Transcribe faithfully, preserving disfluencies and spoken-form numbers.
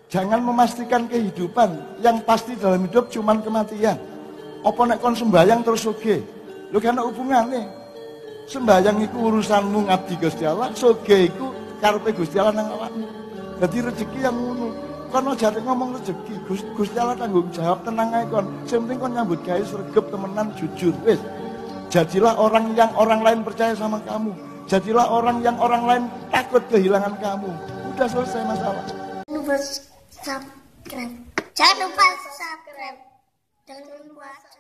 Jangan memastikan kehidupan yang pasti dalam hidup cuman kematian. Apa nek kon sembayang terus sugih? Lho kan hubungane. Sembayang iku urusanmu ngabdi Gusti Allah, sugih iku karepe Gusti Allah nang awakmu. Dadi rezeki yang ngono. Kon aja ngomong rezeki, Gusti Allah tanggung jawab, tenang ae kon. Sing penting kon nyambut gawe sregep temenan jujur wis. Jadilah orang yang orang lain percaya sama kamu. Jadilah orang yang orang lain takut kehilangan kamu. Udah selesai masalah. Lupa subscribe. Jangan lupa subscribe. Jangan lupa